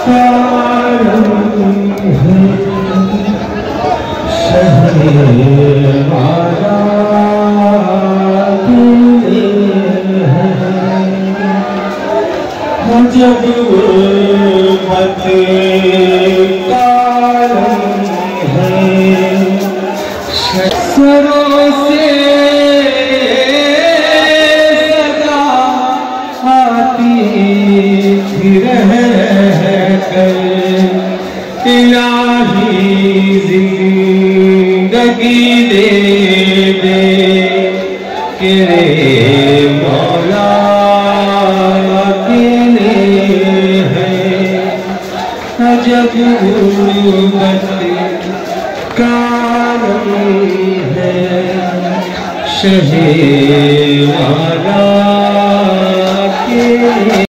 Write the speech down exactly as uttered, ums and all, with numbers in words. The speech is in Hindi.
जब मत कालम है सरों से सदा आती थी रह कर इलाही जिंदगी दे दे के रे मौला जब गुर्बत कालम है शहे